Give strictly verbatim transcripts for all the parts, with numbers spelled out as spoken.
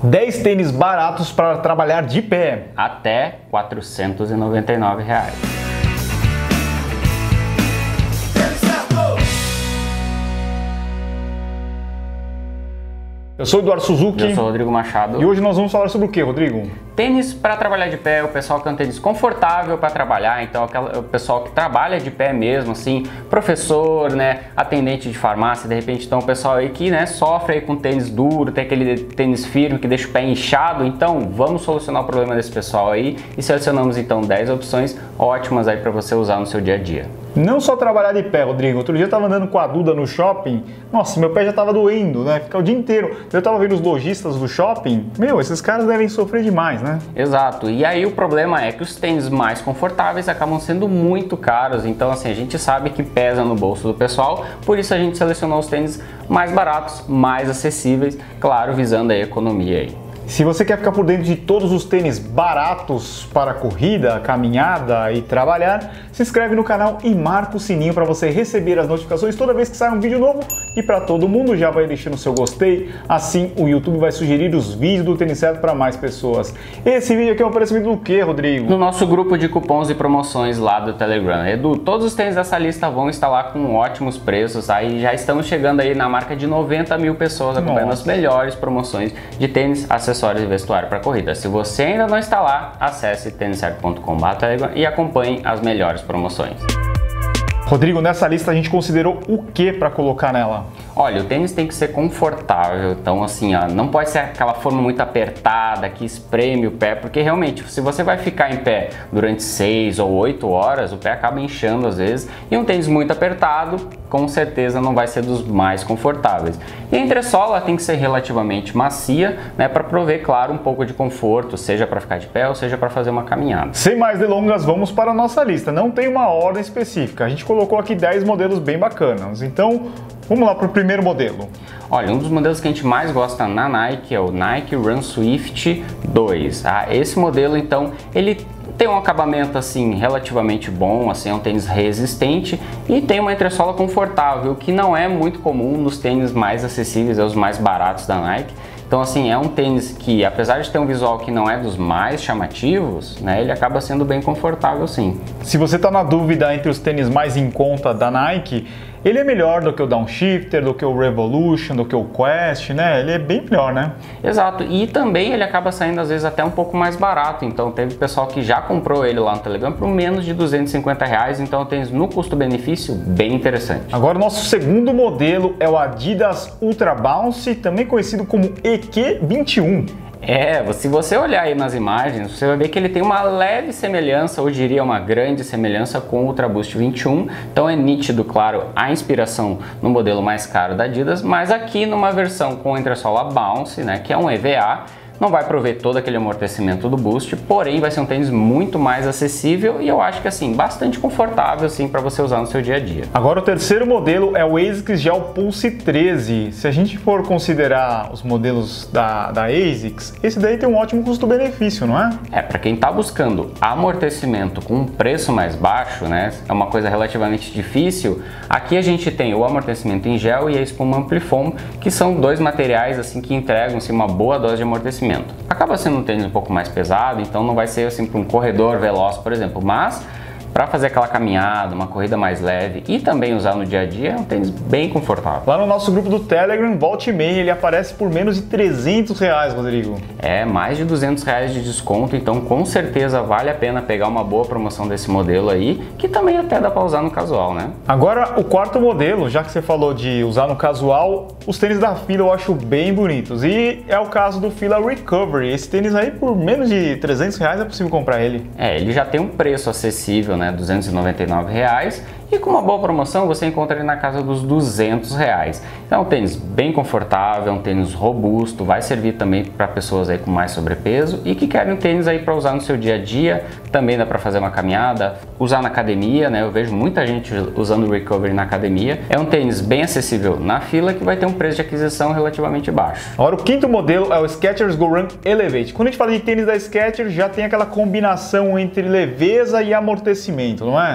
dez tênis baratos para trabalhar de pé. Até quatrocentos e noventa e nove reais. Eu sou o Eduardo Suzuki. Eu sou o Rodrigo Machado. E hoje nós vamos falar sobre o que, Rodrigo? Tênis para trabalhar de pé, o pessoal que é um tênis confortável para trabalhar, então aquela, o pessoal que trabalha de pé mesmo, assim, professor, né, atendente de farmácia, de repente, então o pessoal aí que, né, sofre aí com tênis duro, tem aquele tênis firme que deixa o pé inchado, então vamos solucionar o problema desse pessoal aí e selecionamos então dez opções ótimas aí para você usar no seu dia a dia. Não só trabalhar de pé, Rodrigo. Outro dia eu tava andando com a Duda no shopping, nossa, meu pé já tava doendo, né? Ficar o dia inteiro. Eu tava vendo os lojistas do shopping, meu, esses caras devem sofrer demais, né? Exato, e aí o problema é que os tênis mais confortáveis acabam sendo muito caros, então assim, a gente sabe que pesa no bolso do pessoal, por isso a gente selecionou os tênis mais baratos, mais acessíveis, claro, visando a economia aí. Se você quer ficar por dentro de todos os tênis baratos para corrida, caminhada e trabalhar, se inscreve no canal e marca o sininho para você receber as notificações toda vez que sai um vídeo novo. E para todo mundo, já vai deixando o seu gostei, assim o YouTube vai sugerir os vídeos do Tênis Certo para mais pessoas. Esse vídeo aqui é um oferecimento do quê, Rodrigo? No nosso grupo de cupons e promoções lá do Telegram. Edu, todos os tênis dessa lista vão estar lá com ótimos preços, aí já estamos chegando aí na marca de noventa mil pessoas acompanhando Nossa. as melhores promoções de tênis, acessórios e vestuário para corrida. Se você ainda não está lá, acesse tênis certo ponto com barra Telegram e acompanhe as melhores promoções. Rodrigo, nessa lista a gente considerou o que para colocar nela? Olha, o tênis tem que ser confortável, então assim, ó, não pode ser aquela forma muito apertada que espreme o pé, porque realmente, se você vai ficar em pé durante seis ou oito horas, o pé acaba inchando às vezes, e um tênis muito apertado, com certeza não vai ser dos mais confortáveis. E a entressola tem que ser relativamente macia, né, para prover, claro, um pouco de conforto, seja para ficar de pé ou seja para fazer uma caminhada. Sem mais delongas, vamos para a nossa lista. Não tem uma ordem específica, a gente colocou aqui dez modelos bem bacanas, então vamos lá para o primeiro modelo. Olha, um dos modelos que a gente mais gosta na Nike é o Nike Run Swift dois. Ah, esse modelo, então, ele tem um acabamento assim relativamente bom, assim, é um tênis resistente e tem uma entressola confortável, que não é muito comum nos tênis mais acessíveis, os mais baratos da Nike. Então assim, é um tênis que, apesar de ter um visual que não é dos mais chamativos, né, ele acaba sendo bem confortável sim. Se você está na dúvida entre os tênis mais em conta da Nike, ele é melhor do que o Downshifter, do que o Revolution, do que o Quest, né? Ele é bem melhor, né? Exato, e também ele acaba saindo às vezes até um pouco mais barato, então teve pessoal que já comprou ele lá no Telegram por menos de duzentos e cinquenta reais, então tem no custo-benefício bem interessante. Agora o nosso segundo modelo é o Adidas Ultra Bounce, também conhecido como E Q vinte e um. É, se você olhar aí nas imagens, você vai ver que ele tem uma leve semelhança, ou diria uma grande semelhança com o Ultra Boost vinte e um, então é nítido, claro, a inspiração no modelo mais caro da Adidas, mas aqui numa versão com entressola Bounce, né, que é um E V A, não vai prover todo aquele amortecimento do Boost, porém vai ser um tênis muito mais acessível e eu acho que assim, bastante confortável assim para você usar no seu dia a dia. Agora o terceiro modelo é o ASICS Gel Pulse treze. Se a gente for considerar os modelos da, da ASICS, esse daí tem um ótimo custo-benefício, não é? É, para quem está buscando amortecimento com um preço mais baixo, né, é uma coisa relativamente difícil, aqui a gente tem o amortecimento em gel e a espuma Amplifoam, que são dois materiais assim que entregam assim, uma boa dose de amortecimento. Acaba sendo um tênis um pouco mais pesado, então não vai ser assim para um corredor veloz, por exemplo, mas para fazer aquela caminhada, uma corrida mais leve e também usar no dia a dia, é um tênis bem confortável. Lá no nosso grupo do Telegram, volta e meia, ele aparece por menos de trezentos reais, Rodrigo. É, mais de duzentos reais de desconto, então com certeza vale a pena pegar uma boa promoção desse modelo aí, que também até dá para usar no casual, né? Agora, o quarto modelo, já que você falou de usar no casual, os tênis da Fila eu acho bem bonitos. E é o caso do Fila Recovery. Esse tênis aí, por menos de trezentos reais, é possível comprar ele. É, ele já tem um preço acessível, né? duzentos e noventa e nove reais, e com uma boa promoção você encontra ele na casa dos duzentos reais. Então é um tênis bem confortável, um tênis robusto, vai servir também para pessoas aí com mais sobrepeso e que querem um tênis aí para usar no seu dia a dia, também dá para fazer uma caminhada, usar na academia, né? Eu vejo muita gente usando o Recovery na academia. É um tênis bem acessível na Fila que vai ter um preço de aquisição relativamente baixo. Agora o quinto modelo é o Skechers Go Run Elevate. Quando a gente fala de tênis da Skechers, já tem aquela combinação entre leveza e amortecimento, não é?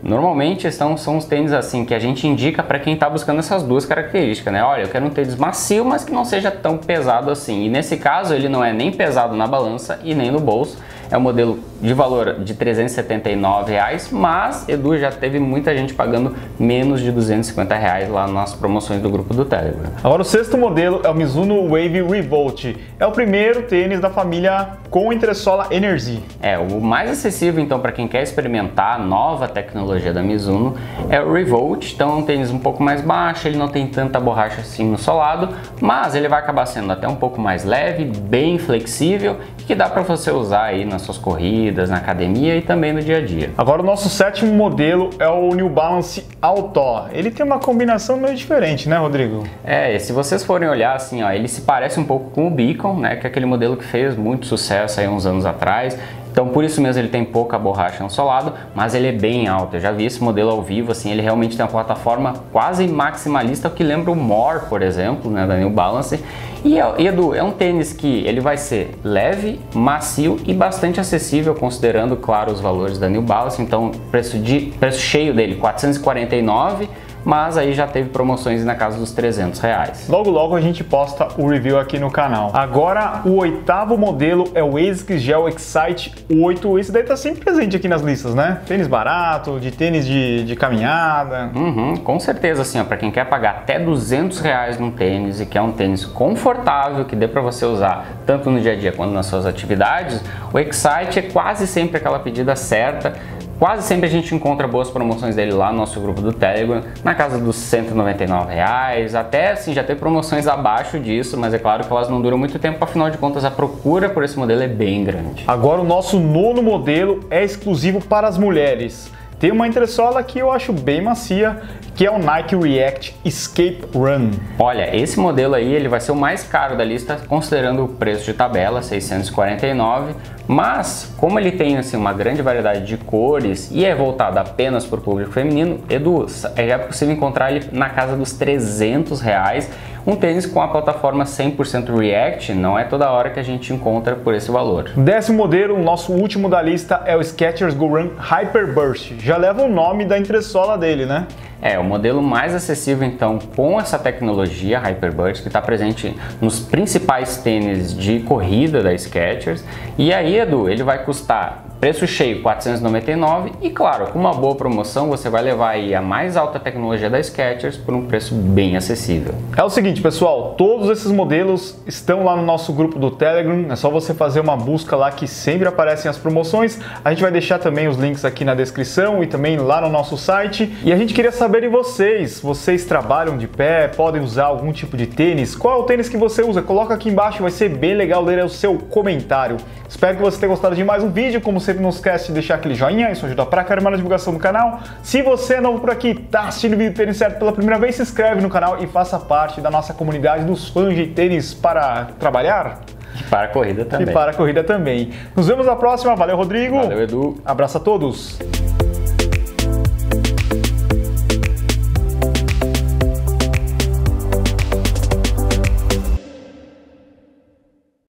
Normalmente são, são os tênis assim que a gente indica para quem está buscando essas duas características, né? Olha, eu quero um tênis macio, mas que não seja tão pesado assim. E nesse caso ele não é nem pesado na balança e nem no bolso. É um modelo de valor de trezentos e setenta e nove reais, mas, Edu, já teve muita gente pagando menos de duzentos e cinquenta reais lá nas promoções do grupo do Telegram. Agora o sexto modelo é o Mizuno Wave Revolt. É o primeiro tênis da família com entressola Energy. É, o mais acessível então para quem quer experimentar a nova tecnologia da Mizuno é o Revolt. Então é um tênis um pouco mais baixo, ele não tem tanta borracha assim no solado, mas ele vai acabar sendo até um pouco mais leve, bem flexível e que dá para você usar aí nas suas corridas, na academia e também no dia a dia. Agora o nosso sétimo modelo é o New Balance Alto. Ele tem uma combinação meio diferente, né, Rodrigo? É, se vocês forem olhar assim, ó, ele se parece um pouco com o Beacon, né, que é aquele modelo que fez muito sucesso aí uns anos atrás. Então por isso mesmo ele tem pouca borracha no solado, mas ele é bem alto. Eu já vi esse modelo ao vivo, assim, ele realmente tem uma plataforma quase maximalista, o que lembra o More, por exemplo, né, da New Balance. E, e Edu, é um tênis que ele vai ser leve, macio e bastante acessível, considerando, claro, os valores da New Balance. Então preço, de, preço cheio dele, quatrocentos e quarenta e nove reais. Mas aí já teve promoções na casa dos trezentos reais. Logo logo a gente posta o review aqui no canal. Agora o oitavo modelo é o ASICS Gel Excite oito. Esse daí tá sempre presente aqui nas listas, né? Tênis barato, de tênis de, de caminhada. Uhum, com certeza, assim, ó, para quem quer pagar até duzentos reais num tênis e quer um tênis confortável, que dê para você usar tanto no dia a dia quanto nas suas atividades, o Excite é quase sempre aquela pedida certa. Quase sempre a gente encontra boas promoções dele lá no nosso grupo do Telegram, na casa dos cento e noventa e nove reais, até assim já tem promoções abaixo disso, mas é claro que elas não duram muito tempo, afinal de contas a procura por esse modelo é bem grande. Agora o nosso nono modelo é exclusivo para as mulheres. Tem uma entressola que eu acho bem macia, que é o Nike React Escape Run. Olha, esse modelo aí ele vai ser o mais caro da lista, considerando o preço de tabela, seiscentos e quarenta e nove reais. Mas, como ele tem assim, uma grande variedade de cores e é voltado apenas para o público feminino, Edu, é possível encontrar ele na casa dos trezentos reais. Um tênis com a plataforma cem por cento React, não é toda hora que a gente encontra por esse valor. Décimo modelo, o nosso último da lista, é o Skechers Go Run Hyper Burst. Já leva o nome da entressola dele, né? É, o modelo mais acessível então com essa tecnologia Hyperburst que está presente nos principais tênis de corrida da Skechers. E aí, Edu, ele vai custar preço cheio quatrocentos e noventa e nove reais e claro, com uma boa promoção você vai levar aí a mais alta tecnologia da Skechers por um preço bem acessível. É o seguinte, pessoal, todos esses modelos estão lá no nosso grupo do Telegram, é só você fazer uma busca lá que sempre aparecem as promoções. A gente vai deixar também os links aqui na descrição e também lá no nosso site. E a gente queria saber de vocês, vocês trabalham de pé, podem usar algum tipo de tênis? Qual é o tênis que você usa? Coloca aqui embaixo, vai ser bem legal ler o seu comentário. Espero que você tenha gostado de mais um vídeo, como sempre não esquece de deixar aquele joinha, isso ajuda pra caramba na divulgação do canal. Se você é novo por aqui, tá assistindo o vídeo tênis certo pela primeira vez, se inscreve no canal e faça parte da nossa comunidade dos fãs de tênis para trabalhar. E para a corrida também. E para a corrida também. Nos vemos na próxima, valeu Rodrigo. Valeu Edu. Abraço a todos.